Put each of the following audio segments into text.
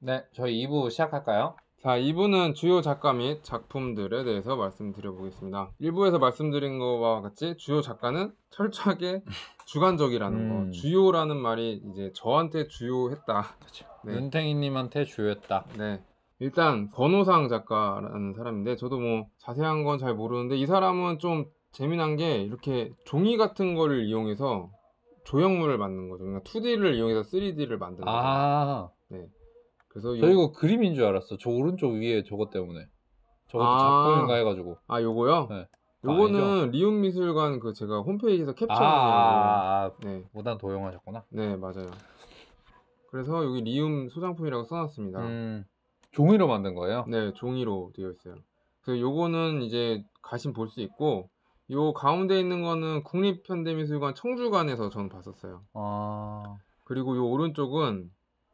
네, 저희 2부 시작할까요? 자, 2부는 주요 작가 및 작품들에 대해서 말씀드려보겠습니다. 1부에서 말씀드린 것과 같이 주요 작가는 철저하게 주관적이라는 거. 주요라는 말이 이제 저한테 주요했다. 그렇죠. 네. 눈탱이님한테 주요했다. 네. 일단 권오상 작가라는 사람인데 저도 뭐 자세한 건 잘 모르는데 이 사람은 좀 재미난 게 이렇게 종이 같은 거를 이용해서 조형물을 만드는 거죠. 그러니까 2D를 이용해서 3D를 만드는 거죠. 아, 네. 그래서 저 이거 그림인 줄 알았어. 저 오른쪽 위에 저것 때문에. 저것도 작품인가 해가지고. 요거요? 네. 요거는 리움 미술관 그 제가 홈페이지에서 캡처하려고. 네. 무단 도용하셨구나. 네, 맞아요. 그래서 여기 리움 소장품이라고 써놨습니다. 종이로 만든 거예요? 네, 종이로 되어 있어요. 그래서 요거는 이제 가시면 볼 수 있고, 요 가운데 있는 거는 국립현대미술관 청주관에서 저는 봤었어요. 그리고 요 오른쪽은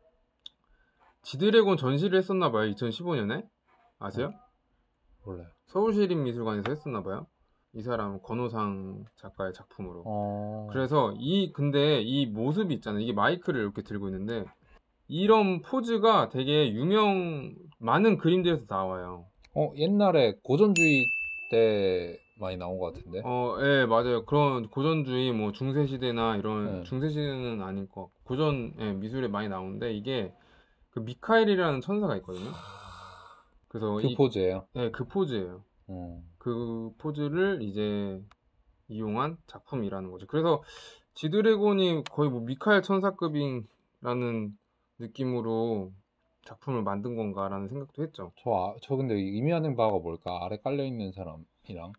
지드래곤 전시를 했었나봐요. 2015년에. 아세요? 몰라요. 서울시립미술관에서 했었나봐요. 이 사람 권오상 작가의 작품으로. 그래서 근데 이 모습이 있잖아요. 이게 마이크를 이렇게 들고 있는데 이런 포즈가 되게 많은 그림들에서 나와요. 옛날에 고전주의 때 많이 나온 것 같은데. 예, 맞아요. 그런 고전주의 뭐 중세시대나 이런 중세시대는 아닐 것 같고 고전 미술에 많이 나오는데 이게 그 미카엘이라는 천사가 있거든요. 그래서 그 포즈예요? 네, 그 포즈예요. 그 포즈를 이제 이용한 작품이라는 거죠. 그래서 지드래곤이 거의 뭐 미카엘 천사급이라는 느낌으로 작품을 만든 건가라는 생각도 했죠. 저 근데 의미하는 바가 뭘까? 아래 깔려있는 사람이랑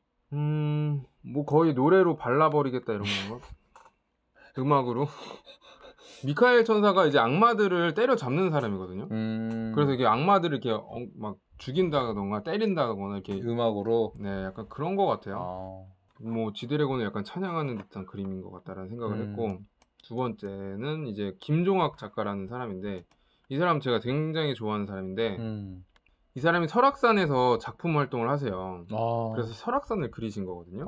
뭐 거의 노래로 발라버리겠다 이런 건가? 음악으로. 미카엘 천사가 이제 악마들을 때려잡는 사람이거든요. 그래서 이게 악마들을 이렇게 막 죽인다던가 때린다거나 이렇게 음악으로 네, 약간 그런 것 같아요. 뭐 지드래곤을 약간 찬양하는 듯한 그림인 것 같다라는 생각을 했고, 두 번째는 이제 김종학 작가라는 사람인데 이 사람 제가 굉장히 좋아하는 사람인데 이 사람이 설악산에서 작품 활동을 하세요. 그래서 설악산을 그리신 거거든요.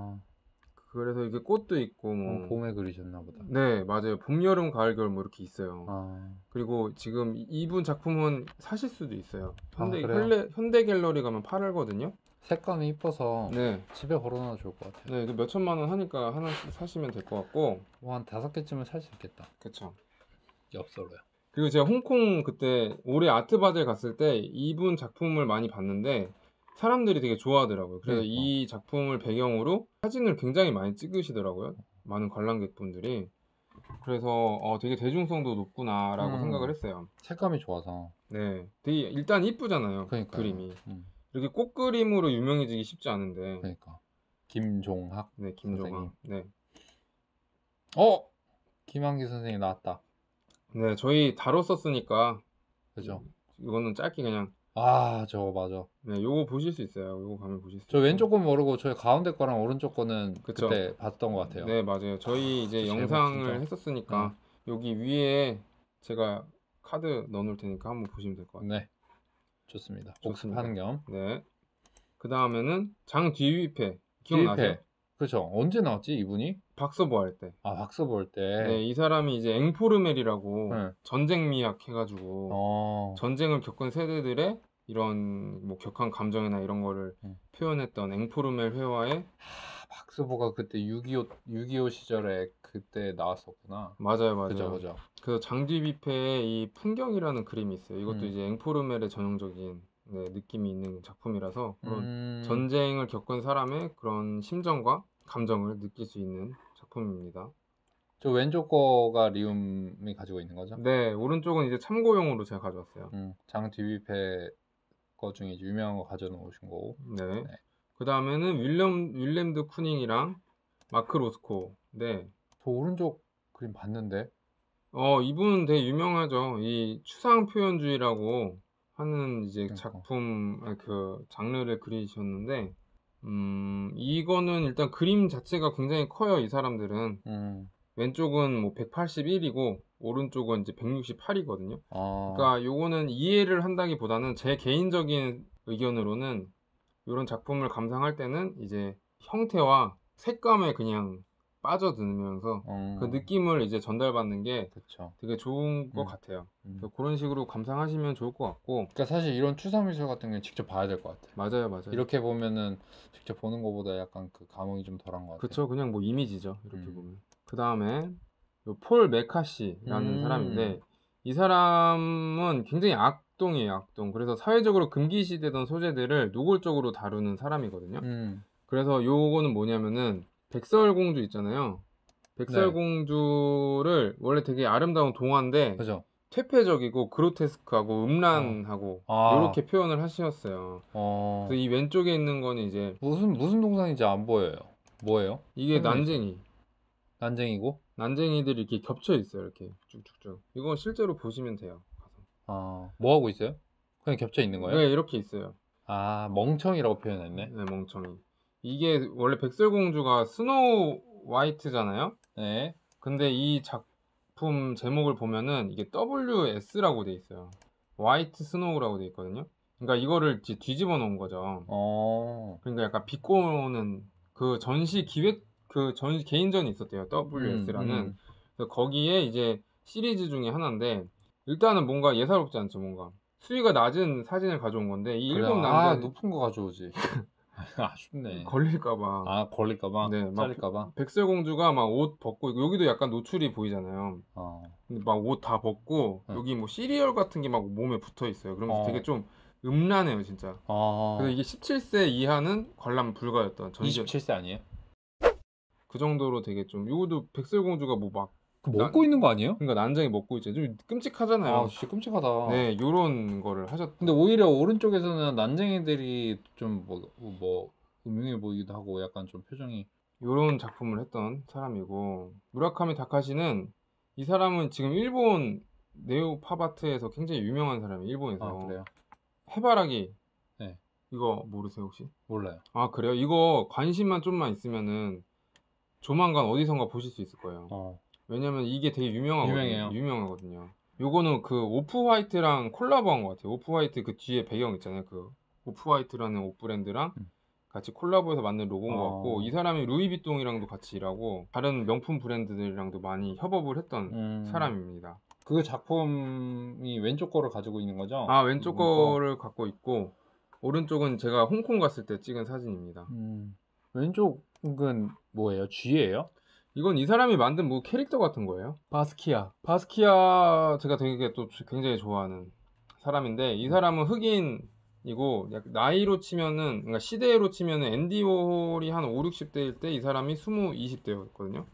그래서 이게 꽃도 있고 뭐 봄에 그리셨나 보다. 네, 맞아요. 봄, 여름, 가을, 겨울 뭐 이렇게 있어요. 그리고 지금 이분 작품은 사실 수도 있어요. 현대 갤러리 가면 팔거든요. 색감이 이뻐서 네. 집에 걸어놔도 좋을 것 같아요. 네, 몇 천만 원 하니까 하나씩 사시면 될 것 같고. 뭐 한 5개쯤은 살 수 있겠다. 그쵸. 엽서로요. 그리고 제가 홍콩 그때 올해 아트바젤 갔을 때 이분 작품을 많이 봤는데 사람들이 되게 좋아하더라고요. 그래서 이 작품을 배경으로 사진을 굉장히 많이 찍으시더라고요. 많은 관람객분들이. 그래서 되게 대중성도 높구나라고 생각을 했어요. 색감이 좋아서. 네, 되게 일단 이쁘잖아요. 그러니까요. 그림이. 이렇게 꽃그림으로 유명해지기 쉽지 않은데. 그러니까. 김종학. 네, 김종학. 네. 김한기 선생님 나왔다. 네, 저희 다뤘었으니까. 그죠? 이거는 짧게 그냥. 저거 맞아. 네, 요거 보실 수 있어요. 요거 가면 보실 수 저 있어요. 왼쪽 건 모르고 저희 가운데 거랑 오른쪽 거는 그쵸? 그때 봤던 것 같아요. 네, 맞아요. 저희 이제 영상을 했었으니까 여기 위에 제가 카드 넣어놓을 테니까 한번 보시면 될 것 같아요. 네, 좋습니다. 복습하는 겸. 네. 그 다음에는 장뒤위패 기억나세요? 그렇죠. 언제 나왔지 이분이? 박서보 할 때. 박서보 할 때. 네, 이 사람이 이제 앵포르멜이라고 전쟁 미학 해가지고 전쟁을 겪은 세대들의 이런 뭐 격한 감정이나 이런 거를 표현했던 앵포르멜 회화에 박서보가 그때 6.25 시절에 그때 나왔었구나. 맞아요. 그죠. 그래서 장뒤뷔페의 이 풍경이라는 그림이 있어요. 이것도 이제 앵포르멜의 전형적인 느낌이 있는 작품이라서 그런 전쟁을 겪은 사람의 그런 심정과 감정을 느낄 수 있는 작품입니다. 저 왼쪽 거가 리움이 가지고 있는 거죠? 네, 오른쪽은 이제 참고용으로 제가 가져왔어요. 장뒤뷔페 거 중에 이제 유명한 거 가져놓으신 거고. 네. 그 다음에는 윌렘드 쿠닝이랑 마크 로스코. 네. 저 오른쪽 그림 봤는데. 이분은 되게 유명하죠. 이 추상 표현주의라고 하는 이제 작품 그 장르를 그리셨는데 이거는 일단 그림 자체가 굉장히 커요. 이 사람들은 왼쪽은 뭐 181이고 오른쪽은 이제 168이거든요. 그러니까 요거는 이해를 한다기보다는 제 개인적인 의견으로는 이런 작품을 감상할 때는 이제 형태와 색감에 그냥 빠져들면서 그 느낌을 이제 전달받는 게 그쵸. 되게 좋은 것 같아요. 음. 그래서 그런 식으로 감상하시면 좋을 것 같고. 그러니까 사실 이런 추사미술 같은 경우는 직접 봐야 될 것 같아요. 맞아요, 맞아요. 이렇게 보면은 직접 보는 것보다 약간 그 감흥이 좀 덜한 것 같아요. 그쵸, 그냥 뭐 이미지죠, 이렇게 보면. 그 다음에 폴 메카시라는 사람인데, 이 사람은 굉장히 악동이에요, 악동. 그래서 사회적으로 금기시되던 소재들을 노골적으로 다루는 사람이거든요. 그래서 요거는 뭐냐면은 백설공주 있잖아요. 백설공주를 원래 되게 아름다운 동화인데 그죠? 퇴폐적이고 그로테스크하고 음란하고 요렇게 표현을 하셨어요. 그래서 이 왼쪽에 있는 거는 이제 무슨 동상인지 안 보여요. 뭐예요? 이게 설명해 난쟁이. 난쟁이고? 난쟁이들이 이렇게 겹쳐 있어요. 이렇게 쭉쭉쭉. 이거 실제로 보시면 돼요. 뭐 하고 있어요? 그냥 겹쳐 있는 거예요? 네, 이렇게 있어요. 멍청이라고 표현했네. 네, 멍청이. 이게 원래 백설공주가 스노우 화이트잖아요. 네. 근데 이 작품 제목을 보면은 이게 WS라고 돼 있어요. 화이트 스노우라고 돼 있거든요. 그러니까 이거를 뒤집어 놓은 거죠. 그러니까 약간 비꼬는 그 전시 기획 그 전시 개인전이 있었대요. WS라는. 그래서 거기에 이제 시리즈 중에 하나인데 일단은 뭔가 예사롭지 않죠. 뭔가 수위가 낮은 사진을 가져온 건데 이 일곱 남자 높은 거 가져오지. 아쉽네. 걸릴까봐. 걸릴까봐? 네, 막 잘릴까봐? 백설공주가 막 옷 벗고 여기도 약간 노출이 보이잖아요. 근데 막 옷 다 벗고 여기 뭐 시리얼 같은 게 막 몸에 붙어 있어요. 그러면서 되게 좀 음란해요, 진짜. 그래서 이게 17세 이하는 관람 불가였던 27세 아니에요? 그 정도로 되게 좀 요것도 백설공주가 뭐 막 먹고 있는 거 아니에요? 그러니까 난장이 먹고 있죠. 좀 끔찍하잖아요. 진짜 끔찍하다. 네, 요런 거를 하셨. 근데 오히려 오른쪽에서는 난쟁이들이 좀 뭐 음흉해 보이기도 하고 약간 좀 표정이 요런 작품을 했던 사람이고 무라카미 다카시는 이 사람은 지금 일본 네오 팝아트에서 굉장히 유명한 사람이에요. 일본에서. 그래요? 해바라기. 네. 이거 모르세요 혹시? 몰라요. 그래요? 이거 관심만 좀만 있으면은 조만간 어디선가 보실 수 있을 거예요. 왜냐면 이게 되게 유명해요. 유명하거든요. 요거는 그 오프 화이트랑 콜라보한 것 같아요. 오프 화이트 그 뒤에 배경 있잖아요. 그 오프 화이트라는 옷 브랜드랑 같이 콜라보해서 만든 로고인 것 같고 이 사람이 루이비통이랑도 같이 일하고 다른 명품 브랜드들이랑도 많이 협업을 했던 사람입니다. 그 작품이 왼쪽 거를 가지고 있는 거죠? 왼쪽 거를 갖고 있고 오른쪽은 제가 홍콩 갔을 때 찍은 사진입니다. 왼쪽은 뭐예요? 쥐예요? 이건 이 사람이 만든 뭐 캐릭터 같은 거예요. 바스키아 제가 되게 또 굉장히 좋아하는 사람인데 이 사람은 흑인이고 나이로 치면은 그러니까 시대로 치면은 앤디 워홀이 한 5, 60대일 때 이 사람이 20, 20대였거든요.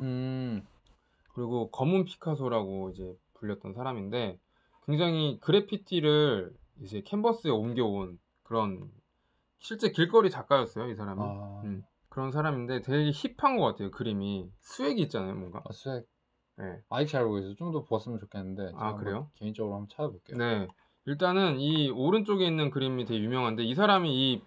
그리고 검은 피카소라고 이제 불렸던 사람인데 굉장히 그래피티를 이제 캔버스에 옮겨온 그런 실제 길거리 작가였어요, 이 사람이. 그런 사람인데 되게 힙한 것 같아요. 그림이 스웩이 있잖아요, 뭔가. 스웩. 네. 아직 잘 모르겠어요. 좀 더 봤으면 좋겠는데. 그래요? 개인적으로 한번 찾아볼게요. 네. 일단은 이 오른쪽에 있는 그림이 되게 유명한데 이 사람이 이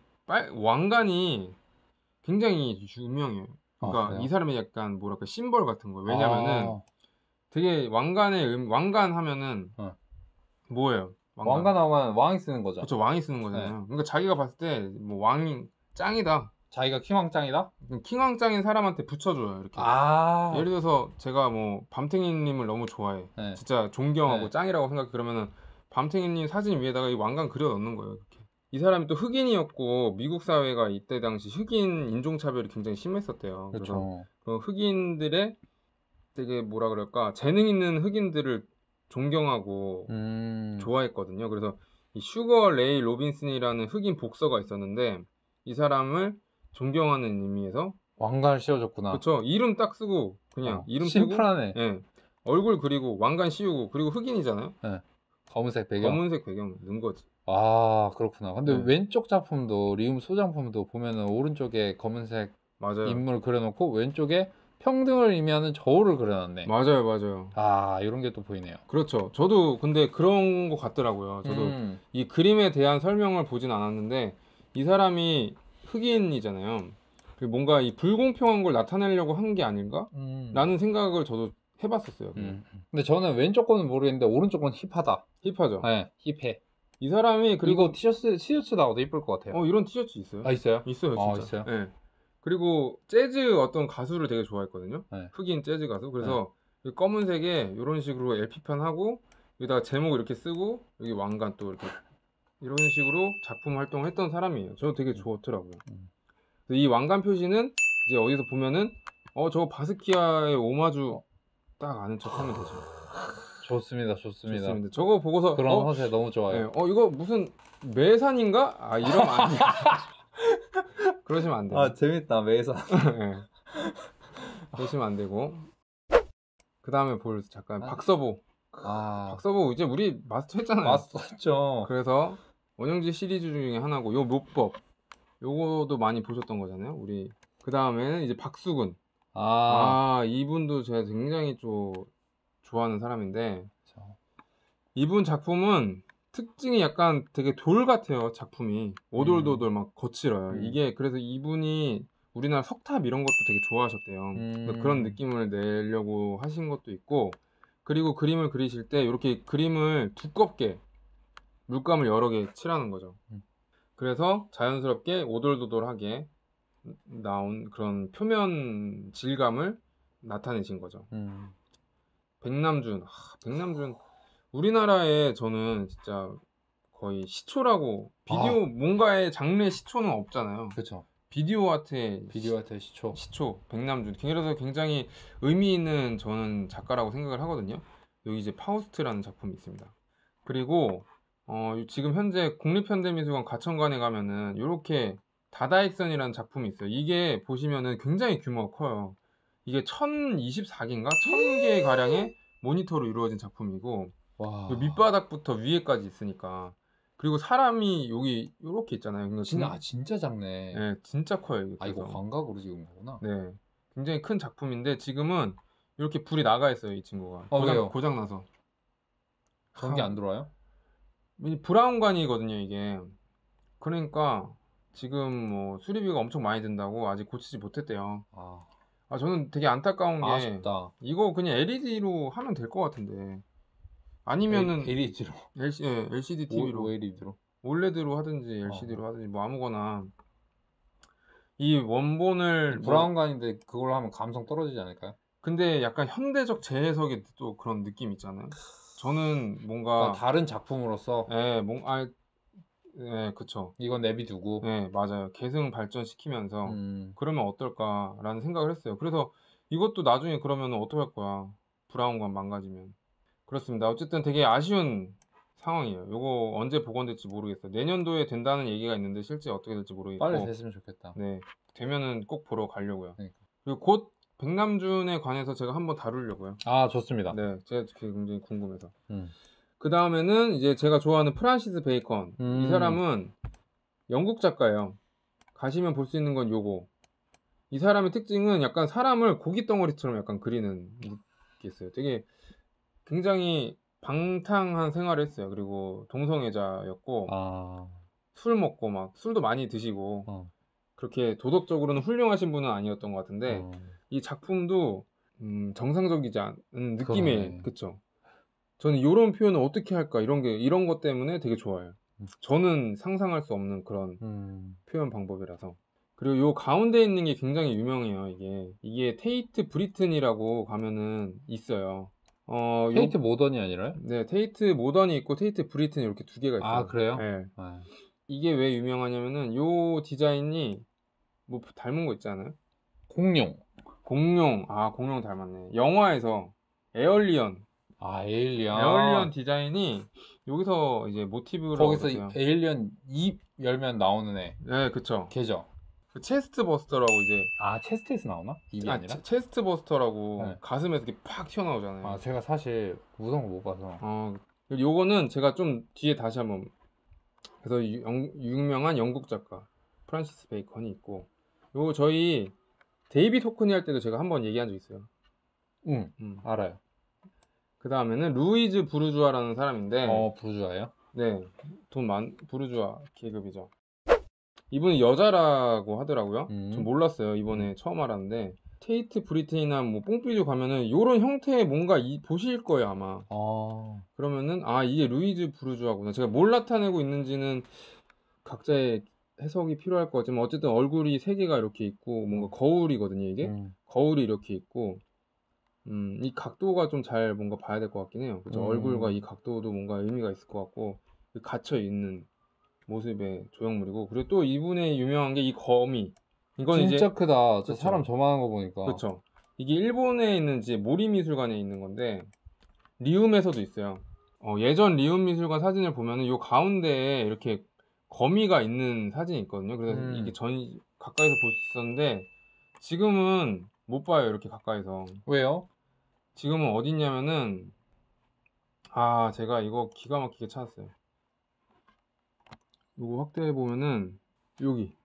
왕관이 굉장히 유명해요. 그러니까 이 사람이 약간 뭐랄까 심벌 같은 거예요. 왜냐면은 되게 왕관 하면은 뭐예요? 왕관 하면 왕이 쓰는 거죠. 그렇죠, 왕이 쓰는 거잖아요. 네. 그러니까 자기가 봤을 때 뭐 왕이 짱이다. 자기가 킹왕짱이다? 킹왕짱인 사람한테 붙여줘요. 이렇게. 예를 들어서 제가 뭐 밤탱이님을 너무 좋아해. 네. 진짜 존경하고 네. 짱이라고 생각해. 그러면은 밤탱이님 사진 위에다가 이 왕관 그려 넣는 거예요. 이렇게. 이 사람이 또 흑인이었고 미국 사회가 이때 당시 흑인 인종차별이 굉장히 심했었대요. 그렇죠. 그래서 흑인들의 되게 뭐라 그럴까 재능 있는 흑인들을 존경하고 좋아했거든요. 그래서 이 슈거 레이 로빈슨이라는 흑인 복서가 있었는데 이 사람을 존경하는 의미에서 왕관을 씌워줬구나. 그렇죠. 이름 딱 쓰고 그냥 이름 심플하네. 쓰고 예. 얼굴 그리고 왕관 씌우고 그리고 흑인이잖아요. 네. 검은색 배경 넣은 거지. 그렇구나. 근데 왼쪽 작품도 리움 소장품도 보면은 오른쪽에 검은색 맞아요. 인물을 그려놓고 왼쪽에 평등을 의미하는 저울을 그려놨네. 맞아요. 이런 게 또 보이네요. 그렇죠. 저도 근데 그런 거 같더라고요. 저도 이 그림에 대한 설명을 보진 않았는데 이 사람이 흑인이잖아요. 뭔가 이 불공평한 걸 나타내려고 한 게 아닌가? 라는 생각을 저도 해봤었어요. 근데 저는 왼쪽 거는 모르겠는데 오른쪽 건 힙하다. 힙하죠. 네, 힙해. 이 사람이 그리고 이거 티셔츠 나와도 이쁠 것 같아요. 이런 티셔츠 있어요? 있어요? 있어요, 진짜. 있어요? 네. 그리고 재즈 어떤 가수를 되게 좋아했거든요. 네. 흑인 재즈 가수. 그래서 이 검은색에 이런 식으로 LP판 하고 여기다가 제목 이렇게 쓰고 여기 왕관 또 이렇게 이런 식으로 작품 활동을 했던 사람이에요. 저 되게 좋더라고요. 이 왕관 표시는 이제 어디서 보면은 저거 바스키아의 오마주 딱 아는 척하면 되죠. 좋습니다. 좋습니다. 저거 보고서 그런 허세 너무 좋아요. 네, 이거 무슨 매산인가? 아 이러면 안 돼. 그러시면 안 돼요. 아 재밌다 매사. 네. 그러시면 안 되고. 그 다음에 볼 작가 박서보. 박서보 이제 우리 마스터 했잖아요. 마스터죠. 그래서 원형지 시리즈 중에 하나고 요 묘법 요거도 많이 보셨던 거잖아요. 우리 그 다음에는 이제 박수근. 이분도 제가 굉장히 좀 좋아하는 사람인데 이분 작품은 특징이 약간 되게 돌 같아요. 작품이 오돌도돌 막 거칠어요. 이게 그래서 이분이 우리나라 석탑 이런 것도 되게 좋아하셨대요. 그런 느낌을 내려고 하신 것도 있고, 그리고 그림을 그리실 때 이렇게 그림을 두껍게 물감을 여러 개 칠하는 거죠. 그래서 자연스럽게 오돌도돌하게 나온 그런 표면 질감을 나타내신 거죠. 백남준. 백남준 우리나라에 저는 진짜 거의 시초라고, 비디오 뭔가의 장르의 시초는 없잖아요. 그렇죠. 비디오 아트의 시초. 백남준. 그래서 굉장히 의미 있는 저는 작가라고 생각을 하거든요. 여기 이제 파우스트라는 작품이 있습니다. 그리고 지금 현재 국립현대미술관 가천관에 가면은 이렇게 다다익선이라는 작품이 있어요. 이게 보시면은 굉장히 규모가 커요. 이게 1024개인가? 1000개 가량의 모니터로 이루어진 작품이고, 밑바닥부터 위에까지 있으니까. 그리고 사람이 여기 이렇게 있잖아요. 그러니까 진짜 작네. 네, 진짜 커요. 이게. 이거 광각으로 찍은 거구나. 네, 굉장히 큰 작품인데 지금은 이렇게 불이 나가 있어요. 이 친구가 고장 나서. 전기 안 들어와요? 브라운관이거든요 이게. 그러니까 지금 뭐 수리비가 엄청 많이 든다고 아직 고치지 못했대요. 저는 되게 안타까운 게 아쉽다. 이거 그냥 LED로 하면 될 것 같은데, 아니면은 LED로 LCD TV로 OLED로 OLED로 하든지 LCD로 하든지 뭐 아무거나. 이 원본을 브라운관인데 그걸로 하면 감성 떨어지지 않을까요? 근데 약간 현대적 재해석의 또 그런 느낌 있잖아요. 저는 뭔가 다른 작품으로서 그쵸. 이건 내비두고 맞아요. 계승 발전시키면서 그러면 어떨까라는 생각을 했어요. 그래서 이것도 나중에 그러면 어떡할 거야, 브라운관 망가지면. 그렇습니다. 어쨌든 되게 아쉬운 상황이에요. 요거 언제 복원될지 모르겠어요. 내년도에 된다는 얘기가 있는데 실제 어떻게 될지 모르겠고. 빨리 됐으면 좋겠다. 네, 되면은 꼭 보러 가려고요. 그러니까. 그리고 곧 백남준에 관해서 제가 한번 다루려고요. 좋습니다. 네, 제가 굉장히 궁금해서. 그 다음에는 이제 제가 좋아하는 프란시스 베이컨. 이 사람은 영국 작가예요. 가시면 볼 수 있는 건 요거. 이 사람의 특징은 약간 사람을 고기 덩어리처럼 약간 그리는 게 있어요. 되게 굉장히 방탕한 생활을 했어요. 그리고 동성애자였고 술 먹고 막 술도 많이 드시고 그렇게 도덕적으로는 훌륭하신 분은 아니었던 것 같은데 이 작품도 정상적이지 않은 느낌의, 그쵸? 저는 이런 표현을 어떻게 할까 이런 것 때문에 되게 좋아요. 저는 상상할 수 없는 그런 표현 방법이라서. 그리고 요 가운데 있는 게 굉장히 유명해요. 이게 테이트 브리튼이라고 가면은 있어요. 테이트 모던이 아니라요? 네, 테이트 모던이 있고 테이트 브리튼 이렇게 두 개가 있어요. 그래요? 네. 이게 왜 유명하냐면은 요 디자인이 뭐 닮은 거 있지 않아요? 공룡. 공룡 닮았네. 영화에서 에얼리언. 에얼리언 디자인이 여기서 이제 모티브로 거기서 얻었어요. 에일리언 입 열면 나오는 애. 네, 그쵸. 걔죠. 그 체스트 버스터라고 이제. 체스트에서 나오나? 입이 아니라? 체스트 버스터라고 가슴에서 이렇게 팍 튀어나오잖아요. 제가 사실 무서운 거 못 봐서. 요거는 제가 좀 뒤에 다시 한번. 그래서 유명한 영국 작가 프란시스 베이컨이 있고, 요거 저희 데이빗 호크니 할 때도 제가 한번 얘기한 적 있어요. 알아요. 그 다음에는 루이즈 부르주아라는 사람인데. 부르주아예요? 네, 부르주아 계급이죠. 이분은 여자라고 하더라고요. 전 몰랐어요. 이번에 처음 알았는데. 테이트 브리튼이나 뭐 뽕삐주 가면은 요런 형태의 뭔가 보실 거예요 아마. 그러면은 이게 루이즈 부르주아구나. 제가 뭘 나타내고 있는지는 각자의 해석이 필요할 거지만 어쨌든 얼굴이 세 개가 이렇게 있고 뭔가 거울이거든요 이게. 거울이 이렇게 있고 이 각도가 좀 잘 뭔가 봐야 될 것 같긴 해요. 그죠? 얼굴과 이 각도도 뭔가 의미가 있을 것 같고 갇혀 있는 모습의 조형물이고 그리고 또 이분의 유명한 게 이 거미. 이건 이제 진짜 크다. 저 그쵸. 사람 저만한 거 보니까. 그렇죠. 이게 일본에 있는 이제 모리미술관에 있는 건데 리움에서도 있어요. 예전 리움 미술관 사진을 보면은 요 가운데에 이렇게 거미가 있는 사진이 있거든요. 그래서 이게 가까이서 볼 수 있었는데 지금은 못 봐요. 이렇게 가까이서. 왜요? 지금은 어디 있냐면은 제가 이거 기가 막히게 찾았어요. 이거 확대해 보면은 여기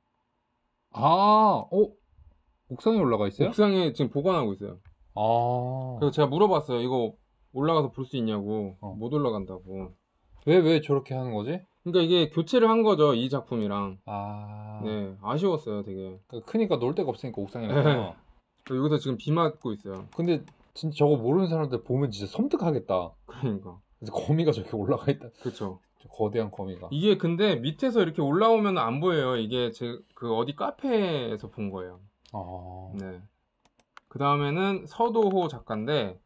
옥상에 올라가 있어요? 옥상에 지금 보관하고 있어요. 그래서 제가 물어봤어요. 이거 올라가서 볼 수 있냐고. 못 올라간다고. 왜 저렇게 하는 거지? 그러니까 이게 교체를 한 거죠. 이 작품이랑. 아, 네, 아쉬웠어요, 되게. 크니까 놀 데가 없으니까 옥상에 놨구나. 여기서 지금 비 맞고 있어요. 근데 진짜 저거 모르는 사람들 보면 진짜 섬뜩하겠다. 그러니까. 그래서 거미가 저렇게 올라가 있다. 그쵸. 저 거대한 거미가. 이게 근데 밑에서 이렇게 올라오면 안 보여요. 이게 그 어디 카페에서 본 거예요. 네. 그 다음에는 서도호 작가인데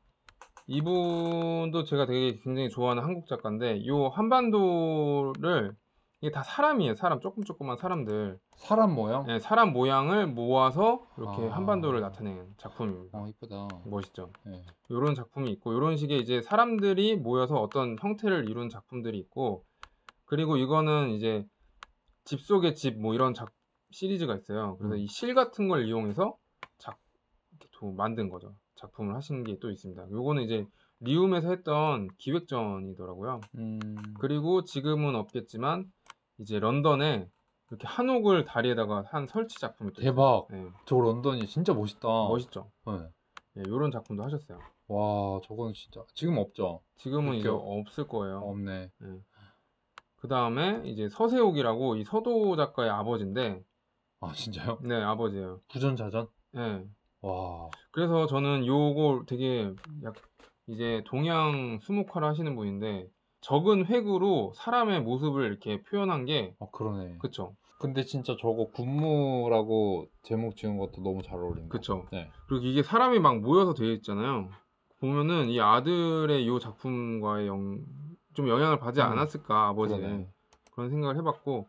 이분도 제가 되게 굉장히 좋아하는 한국 작가인데 요 한반도를 이게 다 사람이에요. 사람 조그만 사람들. 사람 모양? 네, 사람 모양을 모아서 이렇게 한반도를 나타낸 작품입니다. 이쁘다. 멋있죠. 네. 이런 작품이 있고 이런 식의 이제 사람들이 모여서 어떤 형태를 이룬 작품들이 있고 그리고 이거는 이제 집 속의 집 뭐 이런 시리즈가 있어요. 그래서 이 실 같은 걸 이용해서 이렇게 만든 거죠. 작품을 하신 게 또 있습니다. 요거는 이제 리움에서 했던 기획전이더라고요. 그리고 지금은 없겠지만 이제 런던에 이렇게 한옥을 다리에다가 한 설치 작품이 또 대박. 있어요. 네. 저 런던이 진짜 멋있다. 멋있죠. 네. 네, 요런 작품도 하셨어요. 와, 저건 진짜 지금 없죠. 지금은 이제 없을 거예요. 없네. 네. 그 다음에 이제 서세옥이라고 이 서도 작가의 아버지인데 진짜요? 네, 아버지예요. 부전자전? 네. 와. 그래서 저는 요거 되게 이제 동양 수묵화를 하시는 분인데 적은 획으로 사람의 모습을 이렇게 표현한 게 그러네. 그쵸. 근데 진짜 저거 군무라고 제목 지은 것도 너무 잘 어울린다. 그쵸. 네. 그리고 이게 사람이 막 모여서 되어 있잖아요. 보면은 이 아들의 이 작품과의 좀 영향을 받지 않았을까 아버지에. 그러네. 그런 생각을 해봤고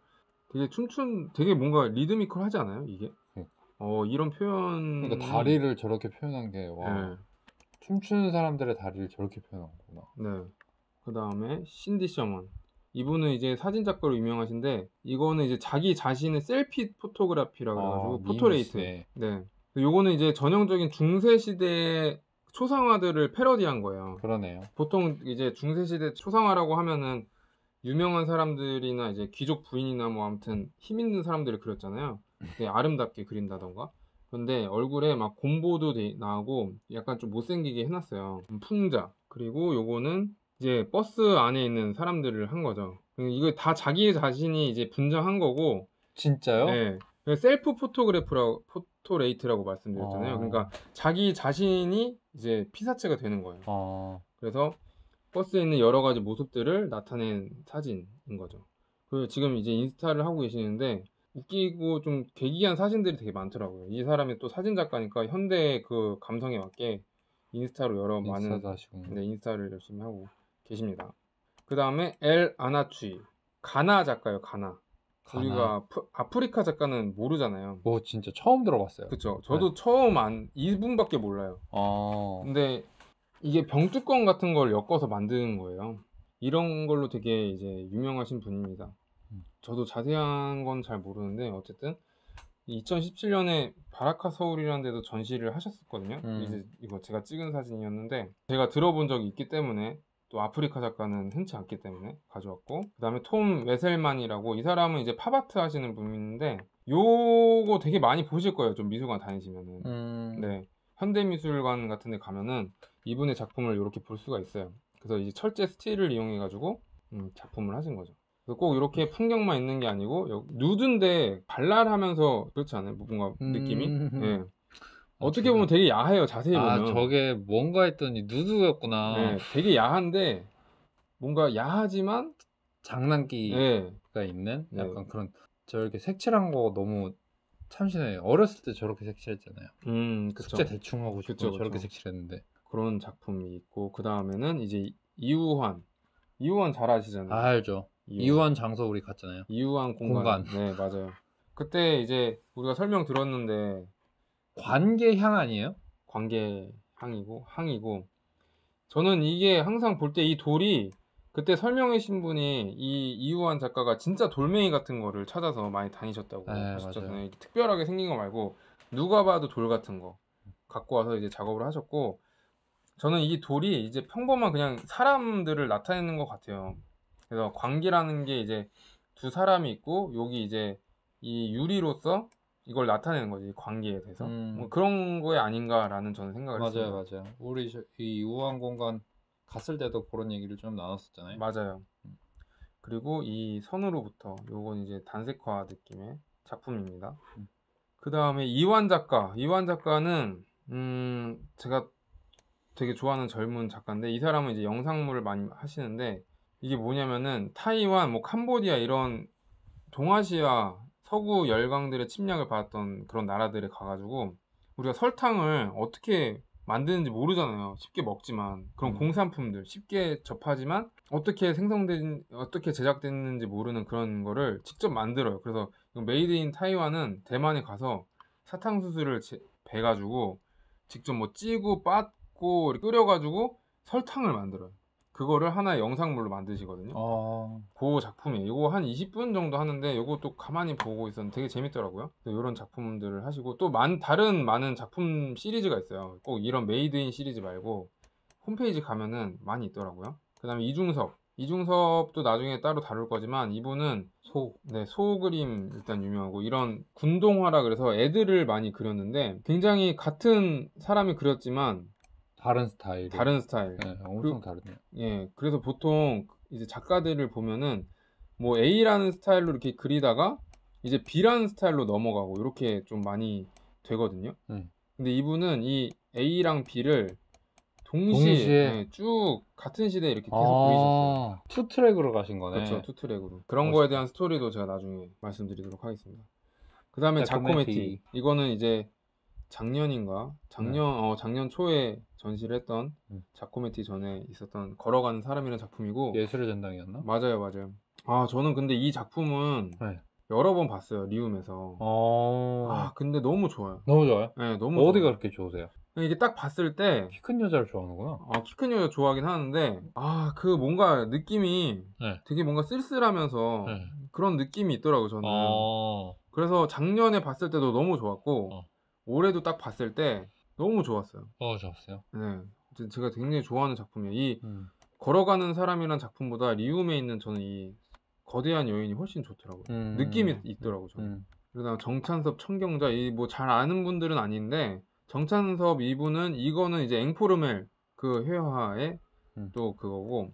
되게 뭔가 리드미컬하지 않아요 이게? 이런 표현. 그러니까 다리를 저렇게 표현한 게 네. 춤추는 사람들의 다리를 저렇게 표현한 거구나. 네. 그 다음에 신디 셔먼. 이분은 이제 사진 작가로 유명하신데 이거는 이제 자기 자신의 셀피 포토그래피라고 해가지고 포토레이트. 네. 요거는 이제 전형적인 중세 시대 초상화들을 패러디한 거예요. 그러네요. 보통 이제 중세 시대 초상화라고 하면은 유명한 사람들이나 이제 귀족 부인이나 뭐 아무튼 힘 있는 사람들을 그렸잖아요. 되게 아름답게 그린다던가. 근데 얼굴에 막 곰보도 나오고 약간 좀 못생기게 해놨어요. 풍자. 그리고 요거는 이제 버스 안에 있는 사람들을 한 거죠. 이거 다 자기 자신이 이제 분장한 거고. 진짜요? 네. 셀프 포토레이트라고 말씀드렸잖아요. 그러니까 자기 자신이 이제 피사체가 되는 거예요. 그래서 버스에 있는 여러 가지 모습들을 나타낸 사진인 거죠. 그리고 지금 이제 인스타를 하고 계시는데 웃기고 좀 괴기한 사진들이 되게 많더라고요. 이 사람이 또 사진 작가니까 현대 그 감성에 맞게 인스타로 많은 인스타를 열심히 하고 계십니다. 그 다음에 엘 아나취 가나 작가요. 가나. 우리가 아프리카 작가는 모르잖아요. 진짜 처음 들어봤어요. 그쵸. 저도 처음 이분밖에 몰라요. 근데 이게 병뚜껑 같은 걸 엮어서 만드는 거예요. 이런 걸로 되게 이제 유명하신 분입니다. 저도 자세한 건 잘 모르는데 어쨌든 2017년에 바라카 서울이라는 데도 전시를 하셨었거든요. 이제 이거 제가 찍은 사진이었는데 제가 들어본 적이 있기 때문에 또 아프리카 작가는 흔치 않기 때문에 가져왔고 그 다음에 톰 웨셀만이라고 이 사람은 이제 팝아트 하시는 분인데 요거 되게 많이 보실 거예요. 좀 미술관 다니시면은. 네. 현대미술관 같은 데 가면은 이분의 작품을 이렇게 볼 수가 있어요. 그래서 이제 철제 스틸을 이용해 가지고 작품을 하신 거죠. 그래서 꼭 이렇게 풍경만 있는 게 아니고 누드인데 발랄하면서 그렇지 않아요? 뭔가 느낌이? 네. 어떻게 보면 되게 야해요. 자세히 보면. 저게 뭔가 했더니 누드였구나. 네, 되게 야한데 뭔가 야하지만 장난기가 있는 약간 그런 저렇게 색칠한 거 너무 참신해요. 어렸을 때 저렇게 색칠했잖아요. 그쵸. 숙제 대충 하고 싶으면 그쵸, 저렇게 그쵸. 색칠했는데. 그런 작품이 있고 그 다음에는 이제 이우환 잘 아시잖아요. 알죠. 이우환 장소 우리 갔잖아요. 이우환 공간. 네, 맞아요. 그때 이제 우리가 설명 들었는데 관계향 아니에요? 항이고 저는 이게 항상 볼 때 이 돌이 그때 설명해 주신 분이 이 이우환 작가가 진짜 돌멩이 같은 거를 찾아서 많이 다니셨다고 네, 하셨잖아요. 맞아요. 이렇게 특별하게 생긴 거 말고 누가 봐도 돌 같은 거 갖고 와서 이제 작업을 하셨고, 저는 이 돌이 이제 평범한 그냥 사람들을 나타내는 것 같아요. 그래서 광기라는 게 이제 두 사람이 있고 여기 이제 이 유리로서 이걸 나타내는 거지, 이 관계에 대해서. 뭐 그런 거에 아닌가라는 저는 생각을 했습니다. 맞아요. 우리 이 우한 공간 갔을 때도 그런 얘기를 좀 나눴었잖아요. 맞아요. 그리고 이 선으로부터 요건 이제 단색화 느낌의 작품입니다. 그 다음에 이완 작가는 제가 되게 좋아하는 젊은 작가인데, 이 사람은 이제 영상물을 많이 하시는데 이게 뭐냐면은 타이완, 뭐 캄보디아 이런 동아시아 서구 열강들의 침략을 받았던 그런 나라들에 가가지고 우리가 설탕을 어떻게 만드는지 모르잖아요. 쉽게 먹지만 그런 공산품들 쉽게 접하지만 어떻게 제작됐는지 모르는 그런 거를 직접 만들어요. 그래서 메이드 인 타이완은 대만에 가서 사탕수수를 배가지고 직접 뭐 찌고 빻고 이렇게 끓여가지고 설탕을 만들어요. 그거를 하나의 영상물로 만드시거든요. 그 작품이에요. 이거 한 20분 정도 하는데 이것도 가만히 보고 있었는데 되게 재밌더라고요. 이런 작품들을 하시고 또 다른 많은 작품 시리즈가 있어요. 꼭 이런 메이드 인 시리즈 말고 홈페이지 가면은 많이 있더라고요. 그 다음에 이중섭도 나중에 따로 다룰 거지만 이분은 소 그림 일단 유명하고, 이런 군동화라 그래서 애들을 많이 그렸는데 굉장히 같은 사람이 그렸지만 다른 스타일. 네, 엄청 다르네요. 예, 그래서 보통 이제 작가들을 보면은 뭐 A라는 스타일로 이렇게 그리다가 이제 B라는 스타일로 넘어가고 이렇게 좀 많이 되거든요. 근데 이분은 이 A랑 B를 동시에 예, 쭉 같은 시대에 이렇게 계속 그리셨어요. 투 트랙으로 가신 거네. 그렇죠, 투트랙으로. 그런 거에 대한 스토리도 제가 나중에 말씀드리도록 하겠습니다. 그 다음에 자코메티. 이거는 이제 작년 초에 전시를 했던 자코메티 전에 있었던 걸어가는 사람이라는 작품이고. 예술의 전당이었나? 맞아요. 저는 근데 이 작품은 여러 번 봤어요, 리움에서. 근데 너무 좋아요. 너무 좋아요? 네, 너무 어디가 좋아요. 그렇게 좋으세요? 이게 딱 봤을 때 키 큰 여자를 좋아하는구나. 키 큰 여자 좋아하긴 하는데 그 뭔가 느낌이 되게 뭔가 쓸쓸하면서 그런 느낌이 있더라고요, 저는. 그래서 작년에 봤을 때도 너무 좋았고 올해도 딱 봤을 때 너무 좋았어요. 좋았어요? 네, 제가 굉장히 좋아하는 작품이에요. 이 걸어가는 사람이란 작품보다 리움에 있는 저는 이 거대한 여인이 훨씬 좋더라고요. 느낌이 있더라고요, 저는. 그다음 정찬섭, 청경자, 이 뭐 잘 아는 분들은 아닌데, 정찬섭 이분은 이거는 이제 앵포르멜 그 회화의 또 그거고,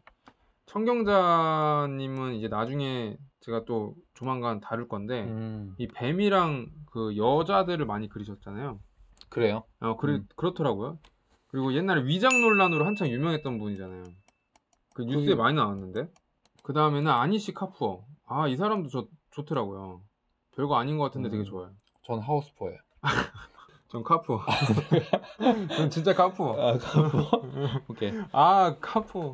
청경자님은 이제 나중에 제가 또 조만간 다룰 건데 이 뱀이랑 그 여자들을 많이 그리셨잖아요. 그래요? 그렇더라고요. 그리고 옛날에 위장 논란으로 한창 유명했던 분이잖아요. 그 뉴스에 많이 나왔는데. 그 다음에는 아니시 카푸어. 이 사람도 좋더라고요. 별거 아닌 것 같은데 되게 좋아요. 전 하우스포예요. 전 카푸어. 전 진짜 카푸어. 카푸어? 오케이. 카푸어.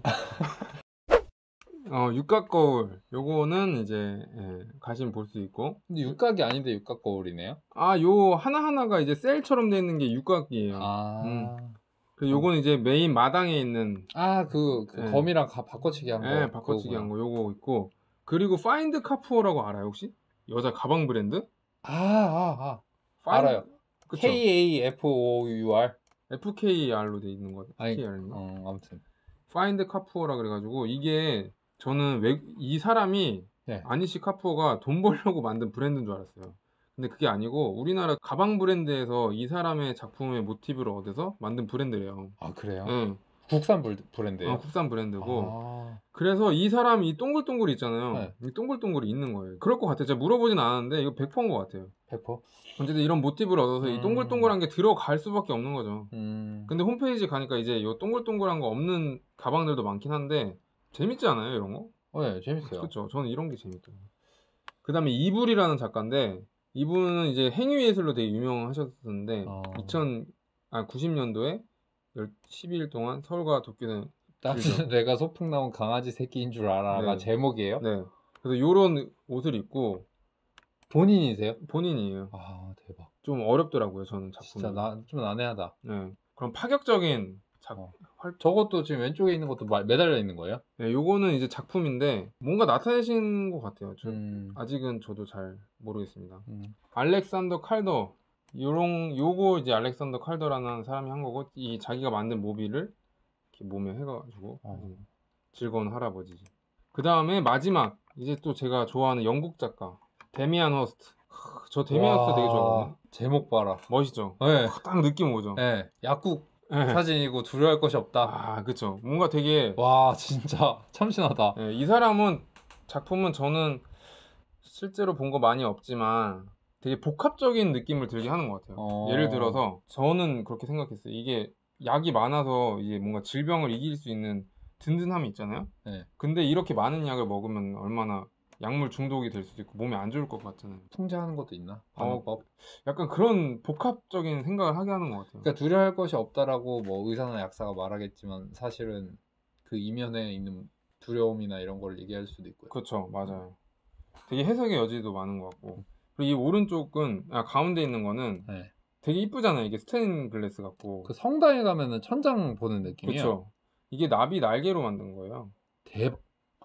육각 거울. 요거는 이제 가시면 볼 수 있고. 근데 육각이 아닌데 육각 거울이네요? 요 하나하나가 이제 셀처럼 되어 있는 게 육각이에요. 그리고 요거는 이제 메인 마당에 있는 그 검이랑 바꿔치기 한 거. 네, 바꿔치기 한 거 요거 있고. 그리고 파인드 카푸어라고 알아요, 혹시? 여자 가방 브랜드? 알아요. 그쵸? KAFOUR? FKR로 돼 있는 거. FKR인가? 아무튼 파인드 카푸어라 그래가지고, 이게 저는 이 사람이 아니시 카푸어가 돈 벌려고 만든 브랜드인 줄 알았어요. 근데 그게 아니고 우리나라 가방 브랜드에서 이 사람의 작품의 모티브를 얻어서 만든 브랜드래요. 그래요? 네. 국산 브랜드예요? 국산 브랜드고. 그래서 이 사람이 이 동글동글이 있잖아요. 이 동글동글이 있는 거예요. 그럴 것 같아요. 제가 물어보진 않았는데 이거 100%인 것 같아요. 100%? 어쨌든 이런 모티브를 얻어서 이 동글동글한 게 들어갈 수밖에 없는 거죠. 근데 홈페이지 가니까 이제 이 동글동글한 거 없는 가방들도 많긴 한데 재밌지 않아요, 이런 거? 네, 재밌어요. 그렇죠. 저는 이런 게 재밌더라고요. 그다음에 이불이라는 작가인데 이분은 이제 행위예술로 되게 유명하셨었는데 어. 90년도에 12일 동안 서울과 도쿄는 따스는 내가 소풍 나온 강아지 새끼인 줄 알아가 네. 제목이에요? 네. 그래서 요런 옷을 입고 본인이세요? 본인이에요. 아 대박. 좀 어렵더라고요, 저는 작품이. 진짜 좀 난해하다. 네. 그럼 파격적인 저것도 지금 왼쪽에 있는 것도 매달려 있는 거예요? 네, 요거는 이제 작품인데 뭔가 나타내신 것 같아요. 아직은 저도 잘 모르겠습니다. 알렉산더 칼더 요거 이제 알렉산더 칼더라는 사람이 한 거고 이 자기가 만든 모빌을 이렇게 몸에 해가지고 즐거운 할아버지. 그 다음에 마지막 이제 또 제가 좋아하는 영국 작가 데미안 허스트. 저 데미안 허스트 되게 좋아하거든요. 제목 봐라. 멋있죠? 네. 딱 느낌 오죠? 네. 약국 네. 사진이고 두려워할 것이 없다. 아 그쵸. 뭔가 되게 와 진짜 참신하다. 네, 이 사람은 작품은 저는 실제로 본 거 많이 없지만 되게 복합적인 느낌을 들게 하는 것 같아요. 예를 들어서 저는 그렇게 생각했어요. 이게 약이 많아서 이게 뭔가 질병을 이길 수 있는 든든함이 있잖아요. 네. 근데 이렇게 많은 약을 먹으면 얼마나 약물 중독이 될 수도 있고 몸에 안 좋을 것 같잖아요. 통제하는 것도 있나? 방어법? 약간 그런 복합적인 생각을 하게 하는 것 같아요. 그러니까 두려워할 것이 없다라고 뭐 의사나 약사가 말하겠지만 사실은 그 이면에 있는 두려움이나 이런 걸 얘기할 수도 있고요. 그렇죠, 맞아요. 되게 해석의 여지도 많은 것 같고 그리고 이 오른쪽은 가운데 있는 거는 네. 되게 이쁘잖아요. 이게 스테인 글래스 같고 그 성당에 가면은 천장 보는 느낌이에요. 그렇죠. 이게 나비 날개로 만든 거예요. 대박.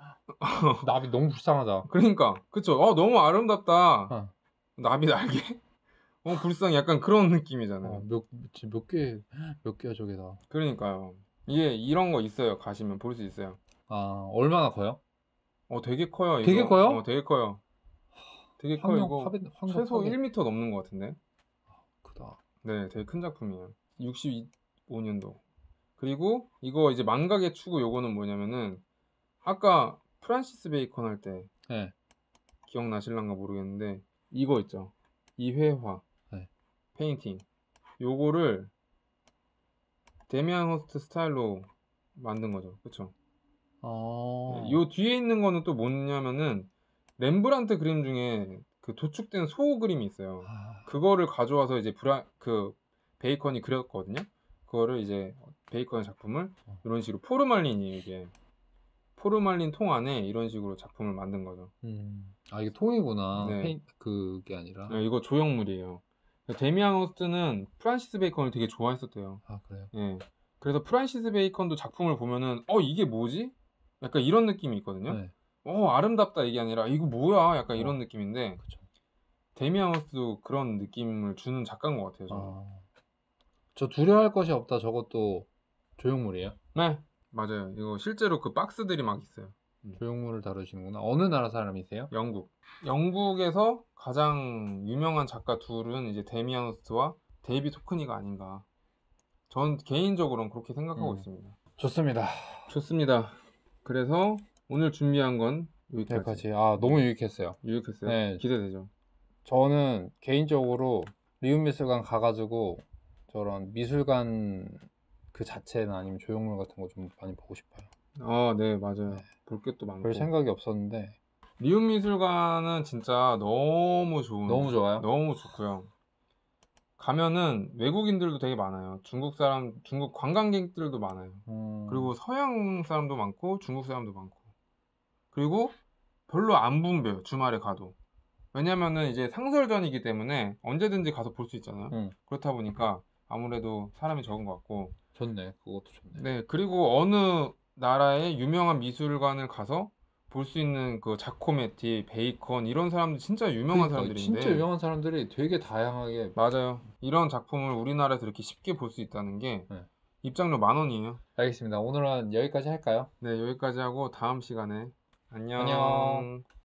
나비 너무 불쌍하다. 그러니까 그쵸. 너무 아름답다. 나비 날개? 불쌍. 약간 그런 느낌이잖아요. 몇 개야 저게 다. 그러니까요. 이게 이런 거 있어요. 가시면 볼 수 있어요. 아 얼마나 커요? 되게 커요. 이거. 되게 커요? 되게 커요. 되게 커요. 이거 최소 파괴. 1m 넘는 것 같은데. 크다. 네, 되게 큰 작품이에요. 65년도. 그리고 이거 이제 망각의 추구 요거는 뭐냐면은 아까 프란시스 베이컨 할 때 네. 기억나실란가 모르겠는데 이거 있죠. 이 회화 네. 페인팅 요거를 데미안 허스트 스타일로 만든 거죠. 그쵸? 요 뒤에 있는 거는 또 뭐냐면은 렘브란트 그림 중에 그 도축된 소 그림이 있어요. 그거를 가져와서 이제 베이컨이 그렸거든요. 그거를 이제 베이컨의 작품을 이런 식으로 포르말린이 이게 포르말린 통 안에 이런 식으로 작품을 만든 거죠. 이게 통이구나. 네. 그게 아니라. 네, 이거 조형물이에요. 데미안 허스트는 프란시스 베이컨을 되게 좋아했었대요. 아 그래요? 네. 그래서 프란시스 베이컨도 작품을 보면은 이게 뭐지? 약간 이런 느낌이 있거든요. 네. 아름답다 이게 아니라 이거 뭐야? 약간 이런 느낌인데 그쵸. 데미안 허스트도 그런 느낌을 주는 작가인 것 같아요. 저는. 저 두려워할 것이 없다. 저것도 조형물이에요? 네, 맞아요. 이거 실제로 그 박스들이 막 있어요. 조형물을 다루시는구나. 어느 나라 사람이세요? 영국. 영국에서 가장 유명한 작가 둘은 이제 데미안 허스트와 데이비드 호크니가 아닌가. 전 개인적으로는 그렇게 생각하고 있습니다. 좋습니다. 좋습니다. 그래서 오늘 준비한 건 여기까지. 너무 유익했어요. 유익했어요? 네. 기대되죠? 저는 개인적으로 리움미술관 가가지고 저런 미술관 그 자체나 아니면 조형물 같은 거 좀 많이 보고 싶어요. 네, 맞아요. 볼 게 또 많고. 별 생각이 없었는데 리움미술관은 진짜 너무 너무 좋아요. 너무 좋고요. 가면은 외국인들도 되게 많아요. 중국 관광객들도 많아요. 그리고 서양 사람도 많고 중국 사람도 많고. 그리고 별로 안 붐벼요. 주말에 가도. 왜냐면은 이제 상설전이기 때문에 언제든지 가서 볼 수 있잖아요. 그렇다 보니까 아무래도 사람이 적은 것 같고. 좋네. 그것도 좋네. 네, 그리고 어느 나라의 유명한 미술관을 가서 볼 수 있는 그 자코메티, 베이컨 이런 사람들 진짜 유명한 사람들인데 진짜 유명한 사람들이 되게 다양하게. 맞아요. 이런 작품을 우리나라에서 이렇게 쉽게 볼 수 있다는 게 입장료 10,000원이에요. 알겠습니다. 오늘은 여기까지 할까요? 네, 여기까지 하고 다음 시간에 안녕. 안녕.